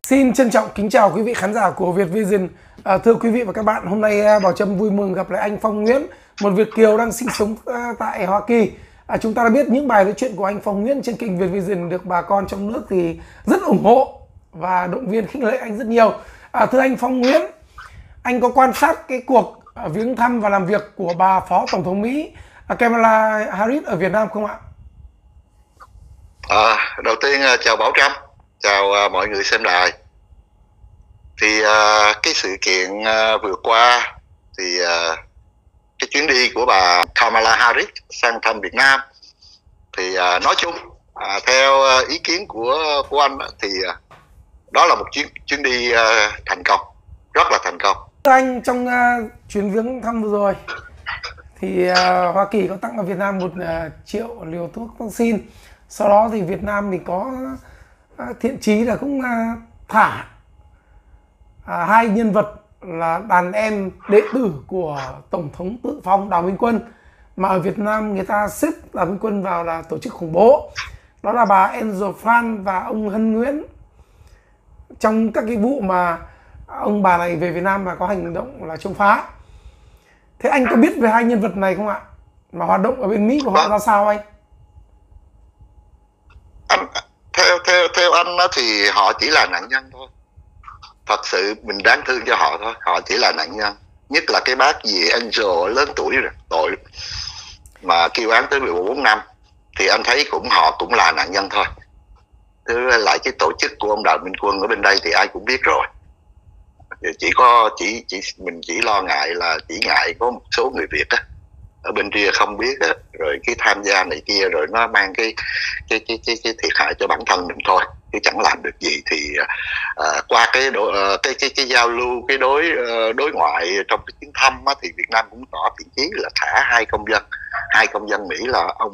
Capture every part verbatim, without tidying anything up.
Xin trân trọng kính chào quý vị khán giả của Việt Vision. À, thưa quý vị và các bạn, hôm nay Bảo Trâm vui mừng gặp lại anh Phong Nguyễn, một Việt kiều đang sinh sống tại Hoa Kỳ. À, chúng ta đã biết những bài nói chuyện của anh Phong Nguyễn trên kênh Việt Vision được bà con trong nước thì rất ủng hộ và động viên khích lệ anh rất nhiều. À, thưa anh Phong Nguyễn, anh có quan sát cái cuộc viếng thăm và làm việc của bà Phó Tổng thống Mỹ Kamala Harris ở Việt Nam không ạ? À, đầu tiên chào Bảo Trâm, chào mọi người xem đài. Thì uh, cái sự kiện uh, vừa qua thì uh, cái chuyến đi của bà Kamala Harris sang thăm Việt Nam thì uh, nói chung uh, theo uh, ý kiến của của anh thì uh, đó là một chuyến chuyến đi uh, thành công, rất là thành công. Anh trong uh, chuyến viếng thăm vừa rồi thì uh, Hoa Kỳ có tặng ở Việt Nam một uh, triệu liều thuốc vaccine. Sau đó thì Việt Nam thì có uh, thiện chí là cũng uh, thả À, hai nhân vật là đàn em đệ tử của Tổng thống tự phong Đào Minh Quân, mà ở Việt Nam người ta xếp Đào Minh Quân vào là tổ chức khủng bố. Đó là bà Angel Phan và ông Hân Nguyễn. Trong các cái vụ mà ông bà này về Việt Nam và có hành động là chống phá. Thế anh có biết về hai nhân vật này không ạ? Mà hoạt động ở bên Mỹ của họ ra sao anh? anh theo theo theo anh thì họ chỉ là nạn nhân thôi. Thật sự mình đáng thương cho họ thôi, họ chỉ là nạn nhân. Nhất là cái bác gì Angel lớn tuổi rồi, tội mà kêu án tới mười bốn năm thì anh thấy cũng họ cũng là nạn nhân thôi. Thứ lại cái tổ chức của ông Đào Minh Quân ở bên đây thì ai cũng biết rồi. Chỉ có chỉ chỉ mình chỉ lo ngại là chỉ ngại có một số người Việt á ở bên kia không biết á, rồi cái tham gia này kia rồi nó mang cái cái cái cái, cái thiệt hại cho bản thân mình thôi, chứ chẳng làm được gì. Thì uh, qua cái, độ, uh, cái cái cái giao lưu cái đối uh, đối ngoại trong cái chuyến thăm á, thì Việt Nam cũng tỏ thiện chí là thả hai công dân hai công dân Mỹ là ông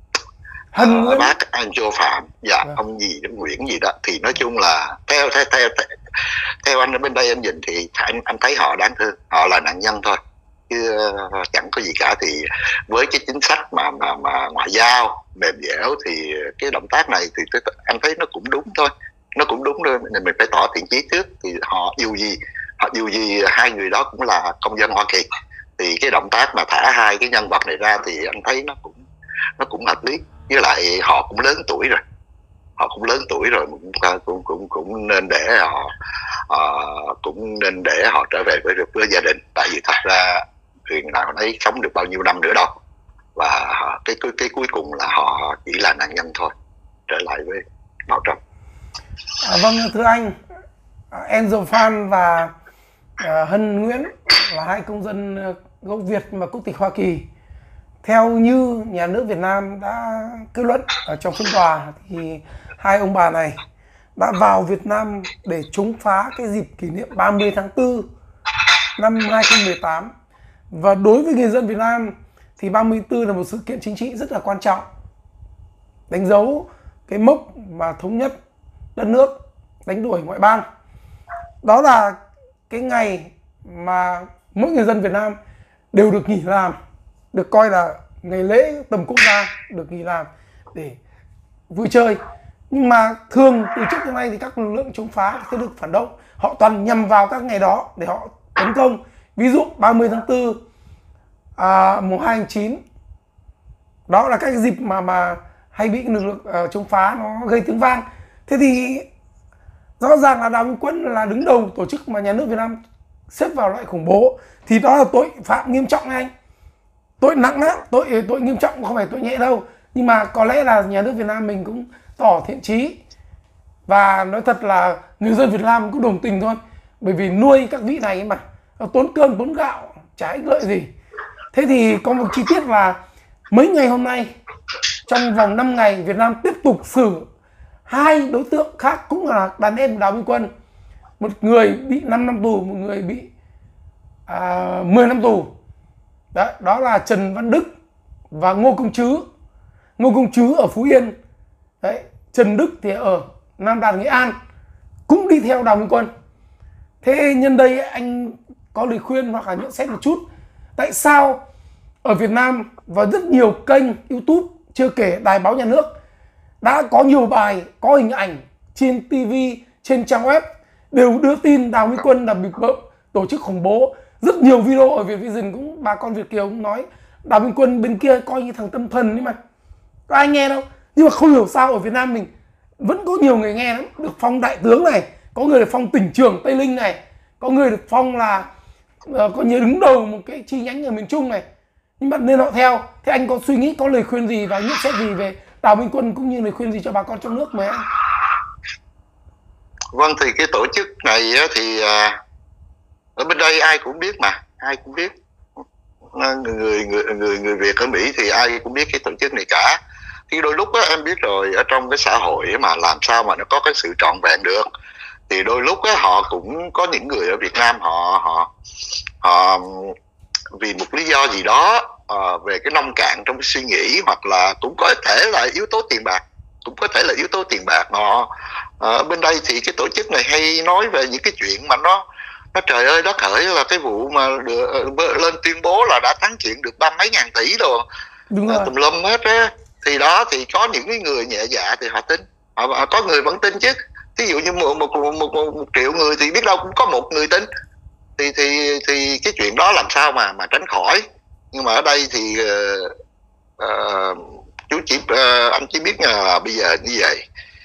uh, bác Angel Phạm và yeah. ông gì Nguyễn gì đó. Thì nói chung là theo theo theo theo anh ở bên đây anh nhìn thì anh anh thấy họ đáng thương, họ là nạn nhân thôi chứ chẳng có gì cả. Thì với cái chính sách mà mà mà ngoại giao mềm dẻo thì cái động tác này thì anh thấy nó cũng đúng thôi, nó cũng đúng thôi. Mình phải tỏ thiện chí trước. Thì họ dù gì họ dù gì hai người đó cũng là công dân Hoa Kỳ, thì cái động tác mà thả hai cái nhân vật này ra thì anh thấy nó cũng nó cũng hợp lý. Với lại họ cũng lớn tuổi rồi, họ cũng lớn tuổi rồi cũng cũng cũng cũng nên để họ uh, cũng nên để họ trở về với với gia đình. Tại vì thật ra người nào nấy sống được bao nhiêu năm nữa đâu, và cái cái cái cuối cùng là họ chỉ là nạn nhân thôi. Trở lại với Bảo Trâm. À, vâng thưa anh, Angel Phan và uh, Hân Nguyễn là hai công dân gốc Việt mà quốc tịch Hoa Kỳ. Theo như nhà nước Việt Nam đã kết luận ở trong phiên tòa thì hai ông bà này đã vào Việt Nam để chống phá cái dịp kỷ niệm ba mươi tháng tư năm hai không một tám. Và đối với người dân Việt Nam thì ba mươi tháng tư là một sự kiện chính trị rất là quan trọng, đánh dấu cái mốc mà thống nhất đất nước, đánh đuổi ngoại bang. Đó là cái ngày mà mỗi người dân Việt Nam đều được nghỉ làm, được coi là ngày lễ tầm quốc gia, được nghỉ làm để vui chơi. Nhưng mà thường từ trước đến nay thì các lực lượng chống phá, các thế lực phản động họ toàn nhằm vào các ngày đó để họ tấn công. Ví dụ ba mươi tháng tư, à, mùng hai tháng chín, đó là các dịp mà mà hay bị lực lượng uh, chống phá nó gây tiếng vang. Thế thì rõ ràng là Đào Minh Quân là đứng đầu tổ chức mà nhà nước Việt Nam xếp vào loại khủng bố, thì đó là tội phạm nghiêm trọng anh, tội nặng đó, tội tội nghiêm trọng, không phải tội nhẹ đâu. Nhưng mà có lẽ là nhà nước Việt Nam mình cũng tỏ thiện chí, và nói thật là người dân Việt Nam cũng đồng tình thôi, bởi vì nuôi các vị này mà tốn cơm tốn gạo chả ích lợi gì. Thế thì có một chi tiết là mấy ngày hôm nay, trong vòng năm ngày, Việt Nam tiếp tục xử hai đối tượng khác cũng là đàn em Đào Minh Quân. Một người bị năm năm tù, một người bị à, mười năm tù. Đó, đó là Trần Văn Đức và Ngô Công Trứ. Ngô Công Trứ ở Phú Yên. Đấy, Trần Đức thì ở Nam Đàn, Nghệ An, cũng đi theo Đào Minh Quân. Thế nhân đây anh có lời khuyên hoặc là nhận xét một chút, tại sao ở Việt Nam và rất nhiều kênh YouTube, chưa kể đài báo nhà nước, đã có nhiều bài, có hình ảnh trên ti vi, trên trang web đều đưa tin Đào Minh Quân là bị bợ, tổ chức khủng bố. Rất nhiều video ở Việt Vision cũng bà con Việt kiều cũng nói Đào Minh Quân bên kia coi như thằng tâm thần ấy mà, có ai nghe đâu. Nhưng mà không hiểu sao ở Việt Nam mình vẫn có nhiều người nghe lắm, được phong đại tướng này, có người được phong tỉnh trưởng Tây Ninh này, có người được phong là uh, có như đứng đầu một cái chi nhánh ở miền Trung này, nhưng mà nên họ theo. Thế anh có suy nghĩ, có lời khuyên gì và nhận xét gì về Đào Minh Quân cũng như lời khuyên gì cho bà con trong nước mời anh? Vâng, thì cái tổ chức này thì ở bên đây ai cũng biết mà, ai cũng biết, người người người người Việt ở Mỹ thì ai cũng biết cái tổ chức này cả. Thì đôi lúc á, em biết rồi, ở trong cái xã hội mà làm sao mà nó có cái sự trọn vẹn được, thì đôi lúc á, họ cũng có những người ở Việt Nam họ họ họ vì một lý do gì đó uh, về cái nông cạn trong cái suy nghĩ, hoặc là cũng có thể là yếu tố tiền bạc, cũng có thể là yếu tố tiền bạc. Họ ở bên đây thì cái tổ chức này hay nói về những cái chuyện mà nó nó trời ơi đất hỡi, là cái vụ mà được, lên tuyên bố là đã thắng chuyện được ba mấy ngàn tỷ rồi, tùm lum hết á. Thì đó, thì có những cái người nhẹ dạ thì họ tin, họ, có người vẫn tin chứ. Ví dụ như một, một, một, một, một triệu người thì biết đâu cũng có một người tin, thì thì thì cái chuyện đó làm sao mà mà tránh khỏi. Nhưng mà ở đây thì uh, uh, chú chỉ uh, anh chỉ biết là bây giờ như vậy,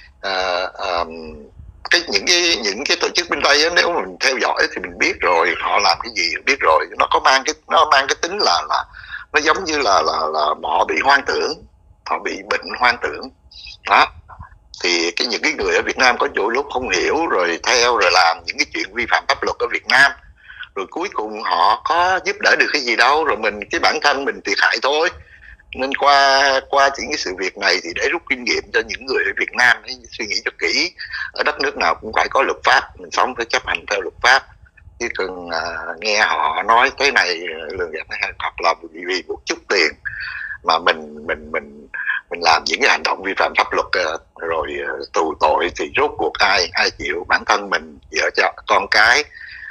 uh, uh, cái những cái những cái tổ chức bên đây á, nếu mình theo dõi thì mình biết rồi họ làm cái gì, biết rồi. Nó có mang cái nó mang cái tính là là nó giống như là là là họ bị hoang tưởng, họ bị bệnh hoang tưởng đó. Thì cái những cái người ở Việt Nam có chỗ lúc không hiểu rồi theo rồi làm những cái chuyện vi phạm pháp luật ở Việt Nam, rồi cuối cùng họ có giúp đỡ được cái gì đâu, rồi mình cái bản thân mình thiệt hại thôi. Nên qua qua những cái sự việc này thì để rút kinh nghiệm cho những người ở Việt Nam ấy, suy nghĩ cho kỹ. Ở đất nước nào cũng phải có luật pháp, mình sống phải chấp hành theo luật pháp, chứ cần uh, nghe họ nói cái này lường gạt hay hoặc là vì, vì một chút tiền mà mình mình mình mình làm những cái hành động vi phạm pháp luật uh, rồi uh, tù tội, thì rốt cuộc ai ai chịu? Bản thân mình, vợ cho con cái,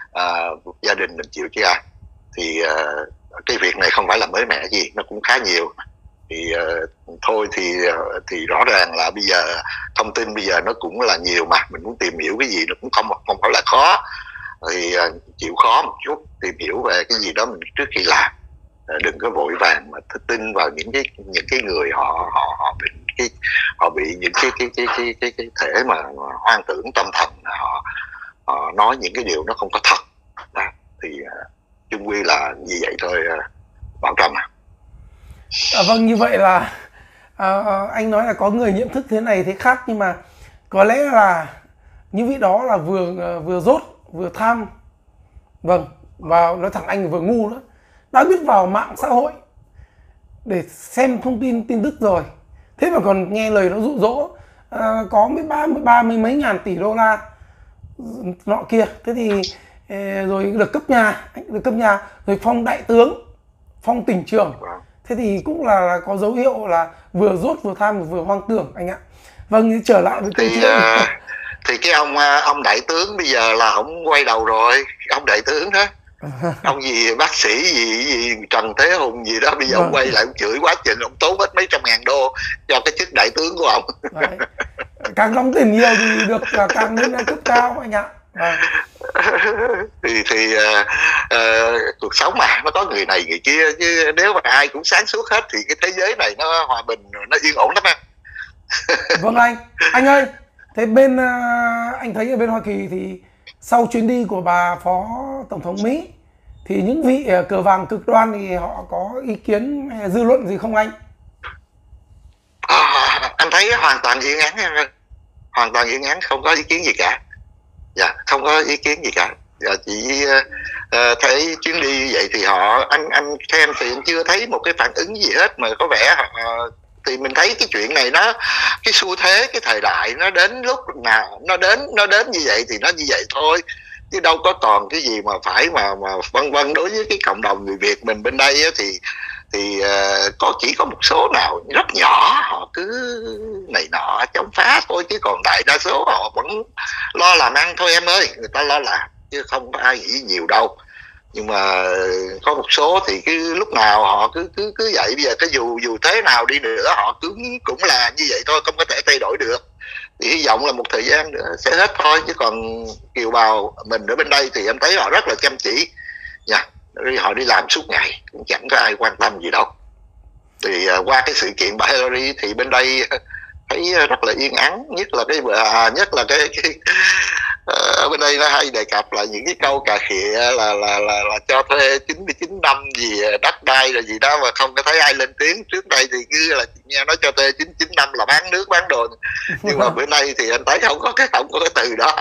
uh, gia đình mình chịu chứ ai. Thì uh, cái việc này không phải là mới mẻ gì, nó cũng khá nhiều. Thì uh, thôi thì uh, thì rõ ràng là bây giờ thông tin bây giờ nó cũng là nhiều mà, mình muốn tìm hiểu cái gì nó cũng không không phải là khó. Thì uh, chịu khó một chút, tìm hiểu về cái gì đó mình trước khi làm. Uh, đừng có vội vàng mà tin vào những cái những cái người họ họ họ bị cái họ bị những cái cái cái cái cái, cái thể mà, mà hoang tưởng tâm thần, họ họ nói những cái điều nó không có thật đó. Thì uh, chung quy là như vậy thôi, uh, Bảo Trâm à. À, vâng, như vậy là à, anh nói là có người nhận thức thế này thế khác, nhưng mà có lẽ là những vị đó là vừa vừa dốt vừa tham, vâng, và nói thẳng anh vừa ngu nữa, đã biết vào mạng xã hội để xem thông tin tin tức rồi, thế mà còn nghe lời nó dụ dỗ à, có mấy ba mươi ba mươi mấy ngàn tỷ đô la nọ kia. Thế thì rồi được cấp nhà, được cấp nhà rồi phong đại tướng, phong tỉnh trưởng. Thế thì cũng là, là có dấu hiệu là vừa dốt vừa tham vừa hoang tưởng anh ạ. Vâng, trở lại với câu chuyện. Uh, thì cái ông ông đại tướng bây giờ là ông quay đầu rồi, ông đại tướng đó. Ông gì bác sĩ gì, gì Trần Thế Hùng gì đó, bây giờ vâng. Ông quay lại ông chửi quá trình, ông tốn hết mấy trăm ngàn đô cho cái chức đại tướng của ông. Đấy. Càng đóng tiền nhiều thì được càng lên cấp cao anh ạ. Vâng. thì thì uh, uh, cuộc sống mà nó có người này người kia, chứ nếu mà ai cũng sáng suốt hết thì cái thế giới này nó hòa bình, nó yên ổn lắm em. Vâng anh, anh ơi, thế bên uh, anh thấy ở bên Hoa Kỳ thì sau chuyến đi của bà Phó Tổng thống Mỹ thì những vị uh, cờ vàng cực đoan thì họ có ý kiến hay dư luận gì không anh? À, anh thấy hoàn toàn yên ắng em ơi, hoàn toàn yên ắng, không có ý kiến gì cả. Dạ, không có ý kiến gì cả. Dạ, chỉ uh, thấy chuyến đi như vậy thì họ, anh anh xem thì anh chưa thấy một cái phản ứng gì hết, mà có vẻ uh, thì mình thấy cái chuyện này nó, cái xu thế, cái thời đại nó đến lúc nào nó đến nó đến như vậy thì nó như vậy thôi, chứ đâu có còn cái gì mà phải mà mà vân vân. Đối với cái cộng đồng người Việt mình bên đây á, thì thì uh, có chỉ có một số nào rất nhỏ họ cứ này nọ chống phá thôi, chứ còn đại đa số họ vẫn lo làm ăn thôi em ơi, người ta lo làm chứ không có ai nghĩ nhiều đâu. Nhưng mà có một số thì cứ lúc nào họ cứ cứ cứ vậy. Bây giờ cái dù dù thế nào đi nữa họ cứ cũng là như vậy thôi, không có thể thay đổi được. thì hy vọng là một thời gian nữa sẽ hết thôi, chứ còn kiều bào mình ở bên đây thì em thấy họ rất là chăm chỉ nha, họ đi làm suốt ngày cũng chẳng có ai quan tâm gì đâu. Thì uh, qua cái sự kiện bà Hillary thì bên đây thấy rất là yên ắng, nhất là cái à, nhất là cái, cái ở uh, bên đây nó hay đề cập là những cái câu cà khịa là là là, là cho thuê chín mươi chín năm gì đất đai rồi gì đó mà không có thấy ai lên tiếng. Trước đây thì cứ là nghe nói cho thuê chín mươi chín năm là bán nước bán đồ, nhưng mà bữa nay thì anh thấy không có cái không có cái từ đó.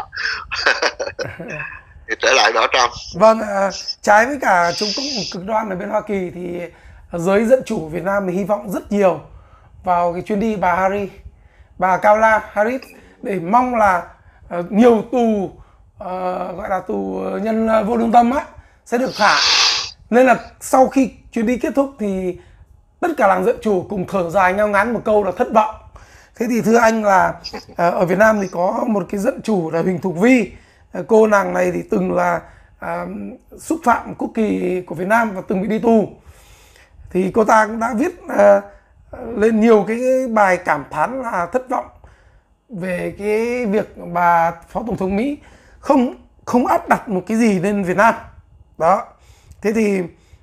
Thì trở lại đó Trump. Vâng, uh, trái với cả Trung Quốc cực đoan ở bên Hoa Kỳ thì giới dân chủ Việt Nam thì hy vọng rất nhiều vào cái chuyến đi bà Harris, bà Kamala Harris, để mong là uh, nhiều tù uh, gọi là tù nhân vô lương tâm á sẽ được thả. Nên là sau khi chuyến đi kết thúc thì tất cả làng dân chủ cùng thở dài ngao ngán một câu là thất vọng. Thế thì thưa anh là uh, ở Việt Nam thì có một cái dân chủ là Huỳnh Thục Vi. Uh, cô nàng này thì từng là uh, xúc phạm quốc kỳ của Việt Nam và từng bị đi tù. Thì cô ta cũng đã viết uh, lên nhiều cái bài cảm thán là thất vọng về cái việc bà Phó Tổng thống Mỹ không không áp đặt một cái gì lên Việt Nam. Đó. Thế thì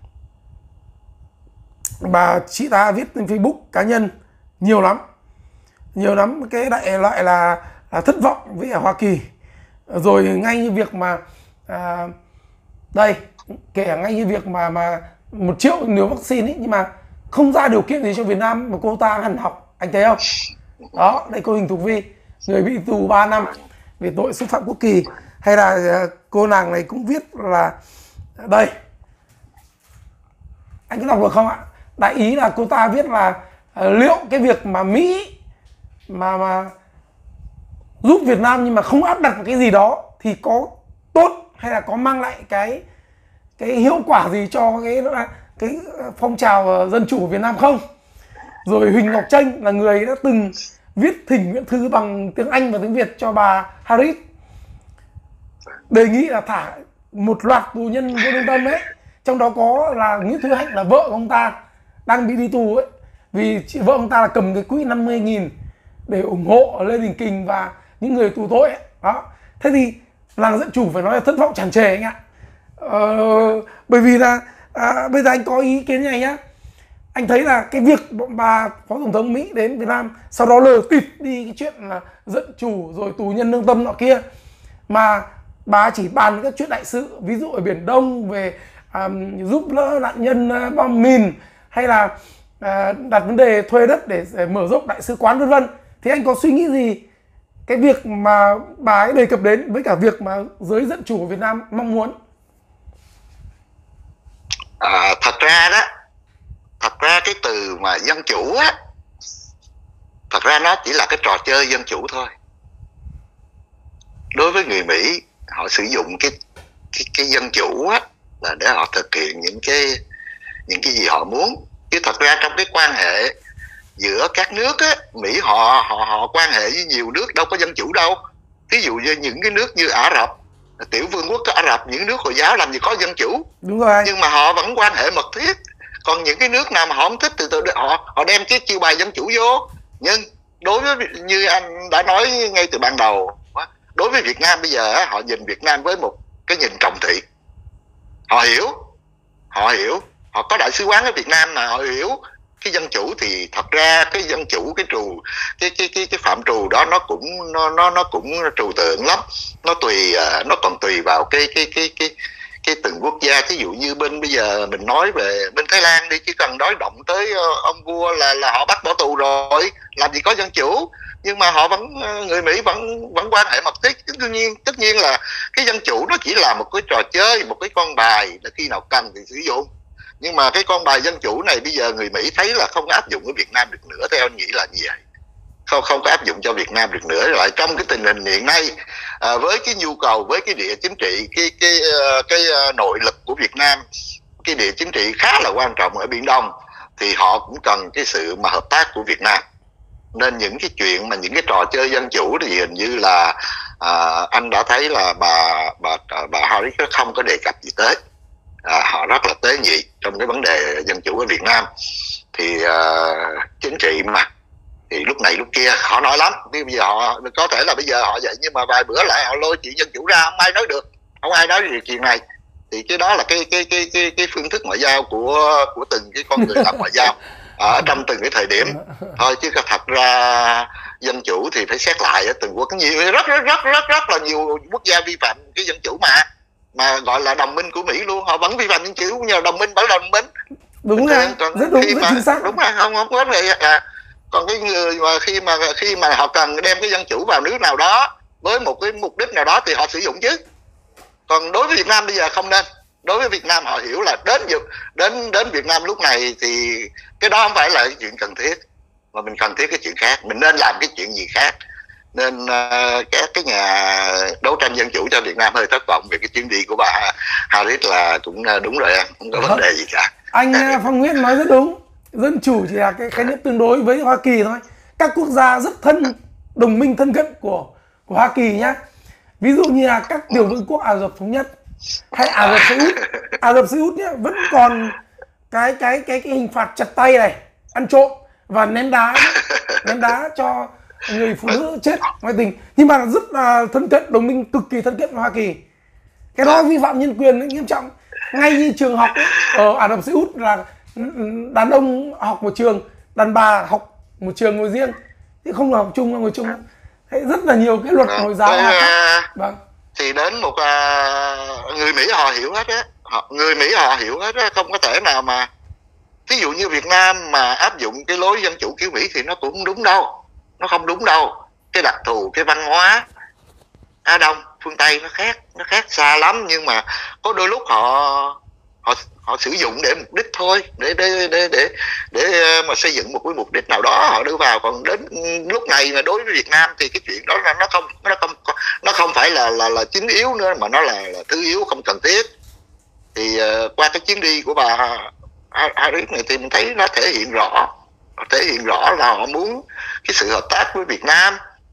bà chị ta viết trên Facebook cá nhân nhiều lắm. Nhiều lắm cái đại loại là, là thất vọng với ở Hoa Kỳ. Rồi ngay như việc mà à, đây, kể cả ngay như việc mà mà một triệu liều vaccine ấy, nhưng mà không ra điều kiện gì cho Việt Nam mà cô ta hằn học, anh thấy không? Đó, đây cô Huỳnh Thục Vi, người bị tù ba năm vì tội xúc phạm quốc kỳ. Hay là cô nàng này cũng viết là đây, anh có đọc được không ạ? Đại ý là cô ta viết là uh, liệu cái việc mà Mỹ mà mà giúp Việt Nam nhưng mà không áp đặt một cái gì đó thì có tốt hay là có mang lại cái cái hiệu quả gì cho cái cái phong trào dân chủ của Việt Nam không? Rồi Huỳnh Ngọc Chênh là người đã từng viết thỉnh nguyện thư bằng tiếng Anh và tiếng Việt cho bà Harris, đề nghị là thả một loạt tù nhân vô lương tâm ấy, trong đó có là Nguyễn Thúy Hạnh là vợ của ông ta đang bị đi tù ấy, vì chị vợ ông ta là cầm cái quỹ năm mươi nghìn để ủng hộ Lê Đình Kình và những người tù tội ấy. Đó. Thế thì làng dân chủ phải nói là thất vọng tràn trề anh ạ. Ờ, bởi vì là à, bây giờ anh có ý kiến như này nhá. Anh thấy là cái việc bà Phó Tổng thống Mỹ đến Việt Nam sau đó lờ tịt đi cái chuyện là dân chủ rồi tù nhân lương tâm nọ kia, mà bà chỉ bàn các chuyện đại sự, ví dụ ở Biển Đông về um, giúp đỡ nạn nhân uh, bom mìn, hay là uh, đặt vấn đề thuê đất để, để mở rộng đại sứ quán vân vân. Thì anh có suy nghĩ gì cái việc mà bà ấy đề cập đến với cả việc mà giới dân chủ của Việt Nam mong muốn? À, thật ra đó, thật ra cái từ mà dân chủ á, thật ra nó chỉ là cái trò chơi dân chủ thôi. Đối với người Mỹ, họ sử dụng cái cái, cái dân chủ á là để họ thực hiện những cái những cái gì họ muốn. Chứ thật ra trong cái quan hệ giữa các nước á, Mỹ họ họ họ quan hệ với nhiều nước đâu có dân chủ đâu. Ví dụ như những cái nước như Ả Rập, tiểu vương quốc Ả Rập, những nước Hồi giáo làm gì có dân chủ. Đúng rồi. Nhưng mà họ vẫn quan hệ mật thiết. Còn những cái nước nào mà họ không thích thì họ họ đem cái chiêu bài dân chủ vô. Nhưng đối với, như anh đã nói ngay từ ban đầu, đối với Việt Nam bây giờ họ nhìn Việt Nam với một cái nhìn trọng thị. Họ hiểu, họ hiểu, họ có đại sứ quán ở Việt Nam mà họ hiểu cái dân chủ. Thì thật ra cái dân chủ, cái trù cái cái cái cái phạm trù đó nó cũng nó nó nó cũng trừu tượng lắm. Nó tùy nó còn tùy vào cái cái cái cái cái từng quốc gia. Ví dụ như bên bây giờ mình nói về bên Thái Lan đi, chỉ cần nói động tới ông vua là là họ bắt bỏ tù rồi, làm gì có dân chủ. Nhưng mà họ vẫn, người Mỹ vẫn vẫn quan hệ mật thiết. Tất nhiên tất nhiên là cái dân chủ nó chỉ là một cái trò chơi, một cái con bài, là khi nào cần thì sử dụng. Nhưng mà cái con bài dân chủ này bây giờ người Mỹ thấy là không có áp dụng ở Việt Nam được nữa. Theo anh nghĩ là như vậy, không không có áp dụng cho Việt Nam được nữa. Lại trong cái tình hình hiện nay, à, với cái nhu cầu, với cái địa chính trị, cái cái cái, cái nội lực của Việt Nam, cái địa chính trị khá là quan trọng ở Biển Đông, thì họ cũng cần cái sự mà hợp tác của Việt Nam. Nên những cái chuyện mà những cái trò chơi dân chủ thì hình như là à, anh đã thấy là bà bà bà Harris không có đề cập gì tới. À, họ rất là tế nhị trong cái vấn đề dân chủ ở Việt Nam. Thì à, chính trị mà thì lúc này lúc kia họ nói lắm, bây giờ họ có thể là bây giờ họ vậy, nhưng mà vài bữa lại họ lôi chuyện dân chủ ra, không ai nói được, không ai nói về chuyện này. Thì cái đó là cái cái cái cái cái phương thức ngoại giao của của từng cái con người làm ngoại giao ở trong từng cái thời điểm thôi, chứ thật ra dân chủ thì phải xét lại ở từng quốc. Nhiều rất rất rất rất rất là nhiều quốc gia vi phạm cái dân chủ mà mà gọi là đồng minh của Mỹ luôn, họ vẫn vi phạm dân chủ, nhờ đồng minh bảo đồng minh. Đúng rồi, rất đúng, rất chính xác. Đúng rồi, không không có vấn đề. À, còn cái người mà khi mà khi mà họ cần đem cái dân chủ vào nước nào đó với một cái mục đích nào đó thì họ sử dụng chứ. Còn đối với Việt Nam bây giờ không nên. Đối với Việt Nam họ hiểu là đến đến đến Việt Nam lúc này thì cái đó không phải là cái chuyện cần thiết, mà mình cần thiết cái chuyện khác, mình nên làm cái chuyện gì khác. Nên uh, các cái nhà đấu tranh dân chủ cho Việt Nam hơi thất vọng về cái chuyến đi của bà Harris là cũng uh, đúng rồi, không có vấn đề gì cả. Anh Phong Nguyễn nói rất đúng, dân chủ chỉ là cái khái niệm tương đối với Hoa Kỳ thôi. Các quốc gia rất thân, đồng minh thân cận của của Hoa Kỳ nhá, ví dụ như là các tiểu vương quốc Ả Rập Thống Nhất hay Ả Rập Xê Út, Ả Rập Xê Út nhá, vẫn còn cái cái cái cái hình phạt chặt tay này, ăn trộm và ném đá, ném đá cho người phụ nữ chết ngoại tình, nhưng mà rất là thân cận, đồng minh cực kỳ thân cận với Hoa Kỳ. Cái đó vi phạm nhân quyền nghiêm trọng. Ngay như trường học ấy, ở Ả Rập Xê Út là đàn ông học một trường, đàn bà học một trường ngồi riêng, chứ không là học chung, là ngồi chung. Thế rất là nhiều cái luật Hồi giáo. À, vâng. Thì đến một uh, người Mỹ họ hiểu hết á, người Mỹ họ hiểu hết á, không có thể nào mà ví dụ như Việt Nam mà áp dụng cái lối dân chủ kiểu Mỹ thì nó cũng không đúng đâu, nó không đúng đâu. Cái đặc thù, cái văn hóa Á Đông, phương Tây nó khác, nó khác xa lắm, nhưng mà có đôi lúc họ họ họ sử dụng để mục đích thôi, để để để để để mà xây dựng một cái mục đích nào đó họ đưa vào. Còn đến lúc này mà đối với Việt Nam thì cái chuyện đó là nó không nó không nó không phải là là là chính yếu nữa, mà nó là, là thứ yếu, không cần thiết. Thì uh, qua cái chuyến đi của bà Harris này thì mình thấy nó thể hiện rõ, thể hiện rõ là họ muốn cái sự hợp tác với Việt Nam,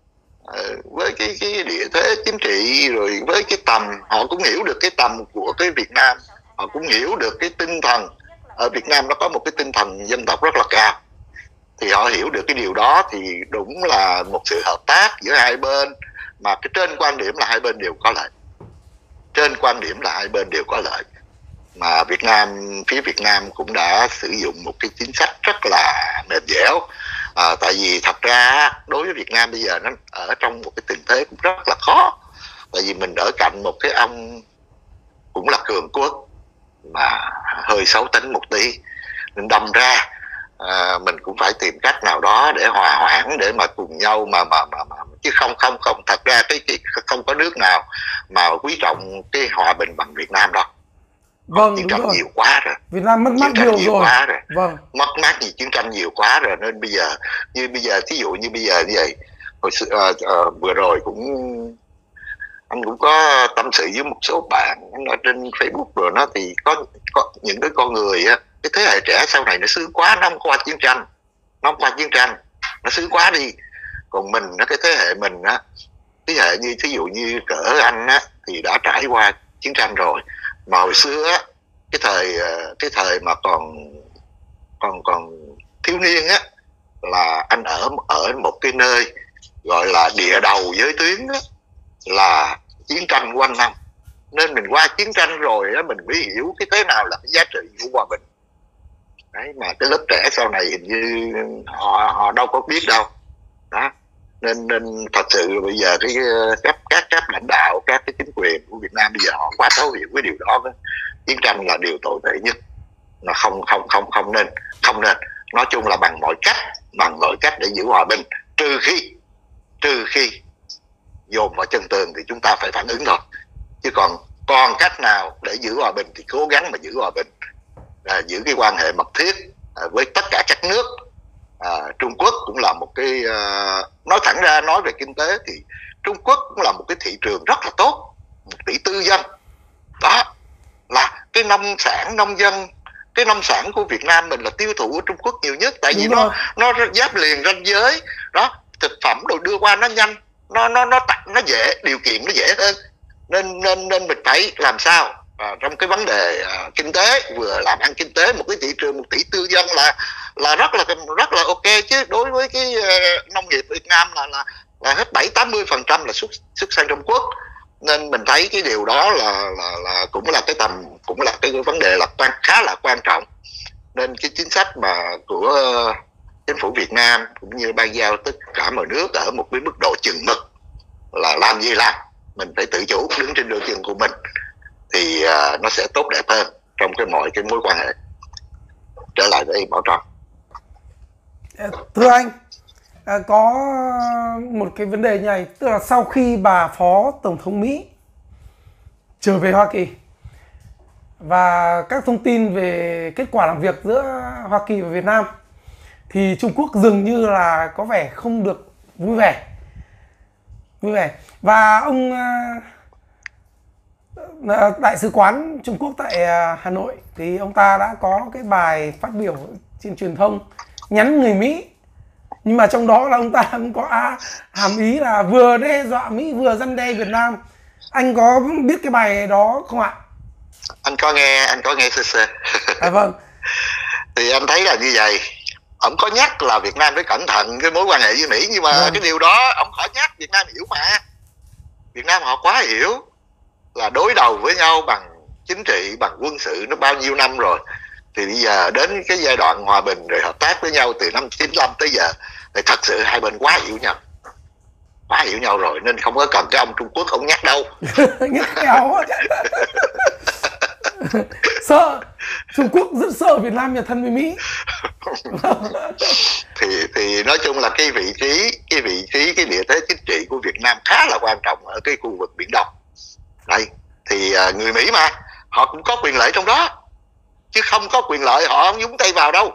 với cái cái địa thế chính trị, rồi với cái tầm, họ cũng hiểu được cái tầm của cái Việt Nam, họ cũng hiểu được cái tinh thần ở Việt Nam nó có một cái tinh thần dân tộc rất là cao. Thì họ hiểu được cái điều đó thì đúng là một sự hợp tác giữa hai bên, mà cái trên quan điểm là hai bên đều có lợi, trên quan điểm là hai bên đều có lợi. Mà Việt Nam, phía Việt Nam cũng đã sử dụng một cái chính sách rất là mềm dẻo. À, tại vì thật ra đối với Việt Nam bây giờ nó ở trong một cái tình thế cũng rất là khó, tại vì mình ở cạnh một cái ông cũng là cường quốc mà hơi xấu tính một tí, nên đâm ra à, mình cũng phải tìm cách nào đó để hòa hoãn, để mà cùng nhau mà mà mà, mà chứ không không không thật ra cái, cái không có nước nào mà quý trọng cái hòa bình bằng Việt Nam đâu. Vâng, chiến đúng tranh rồi. nhiều quá rồi, Việt Nam mất mát nhiều, nhiều rồi. Quá rồi. Vâng. Mất mát gì, chiến tranh nhiều quá rồi, nên bây giờ như bây giờ thí dụ như bây giờ như vậy, hồi uh, uh, vừa rồi cũng anh cũng có tâm sự với một số bạn ở trên Facebook rồi, nó thì có có những cái con người á, cái thế hệ trẻ sau này nó sướng quá, nó không qua chiến tranh, nó không qua chiến tranh, nó sướng quá đi. Còn mình, nó cái thế hệ mình á, thế hệ như thí dụ như cỡ anh á thì đã trải qua chiến tranh rồi. Mà hồi xưa á, cái thời cái thời mà còn còn còn thiếu niên á, là anh ở ở một cái nơi gọi là địa đầu giới tuyến á, là chiến tranh quanh năm, nên mình qua chiến tranh rồi á, mình mới hiểu cái thế nào là cái giá trị của hòa bình. Đấy, mà cái lớp trẻ sau này hình như họ họ đâu có biết đâu đó. Nên nên thật sự bây giờ cái các các các lãnh đạo, các cái chính quyền của Việt Nam bây giờ họ quá thấu hiểu cái điều đó đó. Chiến tranh là điều tồi tệ nhất, là không không không không nên không nên nói chung là bằng mọi cách, bằng mọi cách để giữ hòa bình, trừ khi trừ khi dồn vào chân tường thì chúng ta phải phản ứng thôi. Chứ còn còn cách nào để giữ hòa bình thì cố gắng mà giữ hòa bình, à, giữ cái quan hệ mật thiết à, với tất cả các nước. À, Trung Quốc cũng là một cái uh, nói thẳng ra, nói về kinh tế thì Trung Quốc cũng là một cái thị trường rất là tốt, một tỷ tư dân đó, là cái nông sản nông dân, cái nông sản của Việt Nam mình là tiêu thụ ở Trung Quốc nhiều nhất, tại vì nó nó giáp liền ranh giới đó, thực phẩm đồ đưa qua nó nhanh, nó nó nó nó dễ, điều kiện nó dễ hơn, nên nên nên mình phải làm sao và trong cái vấn đề uh, kinh tế, vừa làm ăn kinh tế, một cái thị trường một tỷ tư dân là là rất là rất là ok chứ. Đối với cái uh, nông nghiệp Việt Nam là là là hết bảy tám mươi phần trăm là xuất xuất sang Trung Quốc, nên mình thấy cái điều đó là là là cũng là cái tầm cũng là cái vấn đề là quan khá là quan trọng. Nên cái chính sách mà của uh, chính phủ Việt Nam cũng như ban giao tất cả mọi nước ở một cái mức độ chừng mực là làm gì làm, mình phải tự chủ, đứng trên đôi chân của mình thì uh, nó sẽ tốt đẹp hơn trong cái mọi cái mối quan hệ. Trở lại đây Bảo Tròn. Thưa anh, à, có một cái vấn đề như này, tức là sau khi bà Phó Tổng thống Mỹ trở về Hoa Kỳ và các thông tin về kết quả làm việc giữa Hoa Kỳ và Việt Nam, thì Trung Quốc dường như là có vẻ không được vui vẻ. Vui vẻ. Và ông uh, Đại sứ quán Trung Quốc tại uh, Hà Nội thì ông ta đã có cái bài phát biểu trên truyền thông nhắn người Mỹ. Nhưng mà trong đó là ông ta cũng có à, hàm ý là vừa đe dọa Mỹ vừa răn đe Việt Nam. Anh có biết cái bài đó không ạ? Anh có nghe, anh có nghe sơ sơ. À vâng. Thì anh thấy là như vậy. Ông có nhắc là Việt Nam phải cẩn thận cái mối quan hệ với Mỹ, nhưng mà vâng. cái điều đó ông khỏi nhắc, Việt Nam hiểu mà. Việt Nam họ quá hiểu là đối đầu với nhau bằng chính trị, bằng quân sự nó bao nhiêu năm rồi. Thì bây giờ đến cái giai đoạn hòa bình rồi hợp tác với nhau từ năm chín mươi lăm tới giờ thì thật sự hai bên quá hiểu nhau. Quá hiểu nhau rồi nên không có cần cái ông Trung Quốc ông nhắc đâu. Nhắc nhau sợ, Trung Quốc rất sợ Việt Nam nhà thân với Mỹ. thì thì nói chung là cái vị trí cái vị trí cái địa thế chính trị của Việt Nam khá là quan trọng ở cái khu vực Biển Đông đây. Thì uh, người Mỹ mà họ cũng có quyền lợi trong đó, chứ không có quyền lợi họ không nhúng tay vào đâu.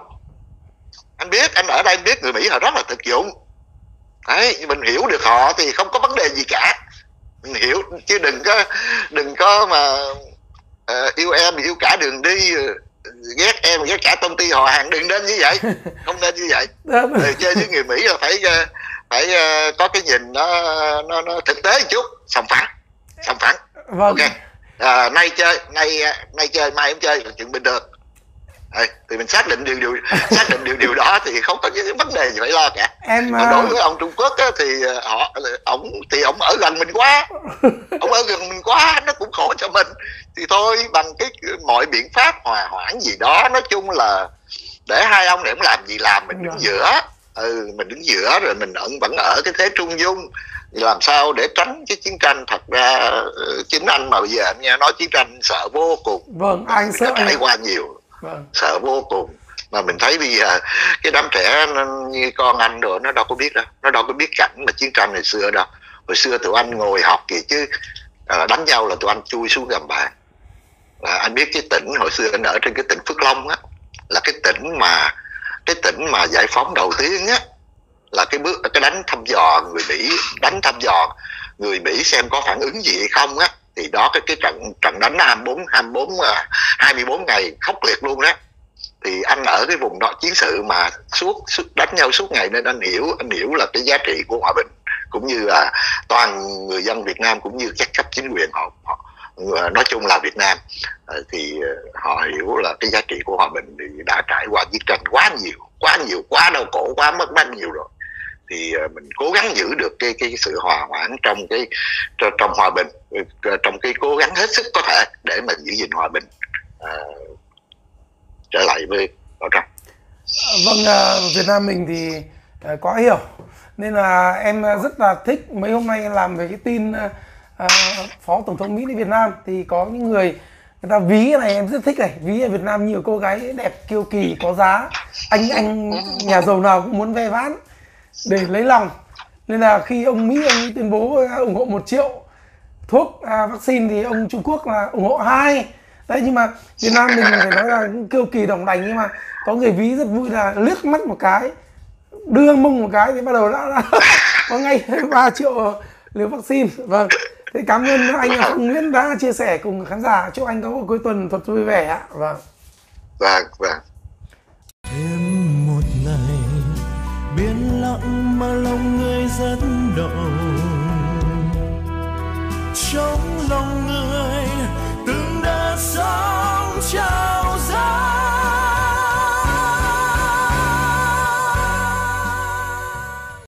Anh biết, anh ở đây anh biết người Mỹ họ rất là thực dụng đấy, mình hiểu được họ thì không có vấn đề gì cả, mình hiểu, chứ đừng có đừng có mà uh, yêu em thì yêu cả đường đi, ghét em ghét cả công ty họ hàng, đừng nên như vậy, không nên như vậy. Rồi chơi với người Mỹ là phải phải uh, có cái nhìn nó nó, nó thực tế một chút, sòng phẳng sòng phẳng. Vâng. Ok. À, nay chơi nay nay chơi mai không chơi là chuyện bình thường. Đấy, thì mình xác định điều điều xác định điều điều đó thì không có cái vấn đề gì phải lo cả. Em Còn đối với ông Trung Quốc á, thì họ ổng thì ổng ở gần mình quá, ổng ở gần mình quá nó cũng khổ cho mình. Thì thôi bằng cái mọi biện pháp hòa hoãn gì đó, nói chung là để hai ông này cũng làm gì làm, mình đứng giữa, ừ, mình đứng giữa rồi mình ẩn vẫn ở cái thế trung dung, làm sao để tránh cái chiến tranh. Thật ra chính anh mà bây giờ anh nghe nói chiến tranh sợ vô cùng. Vâng, anh sợ trải qua nhiều. Vâng. Sợ vô cùng. Mà mình thấy bây giờ cái đám trẻ như con anh rồi nó đâu có biết đâu, nó đâu có biết cảnh mà chiến tranh hồi xưa đâu. Hồi xưa tụi anh ngồi học kìa chứ à, đánh nhau là tụi anh chui xuống gầm bàn. Là anh biết cái tỉnh hồi xưa anh ở trên cái tỉnh Phước Long á, là cái tỉnh mà cái tỉnh mà giải phóng đầu tiên á, là cái bước cái đánh thăm dò người Mỹ, đánh thăm dò người Mỹ xem có phản ứng gì hay không á. Thì đó cái cái trận trận đánh hai mươi bốn hai mươi bốn hai mươi bốn ngày khốc liệt luôn đó. Thì anh ở cái vùng đó chiến sự mà suốt, suốt đánh nhau suốt ngày, nên anh hiểu anh hiểu là cái giá trị của hòa bình, cũng như là toàn người dân Việt Nam cũng như các cấp chính quyền họ, họ nói chung là Việt Nam thì họ hiểu là cái giá trị của hòa bình, thì đã trải qua chiến tranh quá nhiều quá nhiều quá đau khổ, quá mất mát nhiều rồi. Thì mình cố gắng giữ được cái cái sự hòa hoãn trong cái trong, trong hòa bình, trong cái cố gắng hết sức có thể để mà giữ gìn hòa bình. À, trở lại với Bảo Trâm. Vâng, Việt Nam mình thì quá hiểu, nên là em rất là thích mấy hôm nay làm về cái tin uh, Phó Tổng thống Mỹ đến Việt Nam. Thì có những người người ta ví cái này em rất thích này, ví ở Việt Nam nhiều cô gái đẹp kiêu kỳ có giá, anh anh nhà giàu nào cũng muốn ve vãn để lấy lòng. Nên là khi ông Mỹ ông ấy tuyên bố ủng hộ một triệu thuốc à, vaccine thì ông Trung Quốc là ủng hộ hai. Đấy, nhưng mà Việt Nam mình phải nói là kiêu kỳ đồng đành, nhưng mà có người ví rất vui là liếc mắt một cái, đưa mông một cái thì bắt đầu đã, đã có ngay ba triệu liều vaccine. Vâng, thế cảm ơn anh Phong Nguyễn đã chia sẻ cùng khán giả. Chúc anh có một cuối tuần thật vui vẻ ạ. Vâng. Vâng, vâng. Thêm một ngày biển lặng mà lòng người rất động, trong lòng người từng đã cha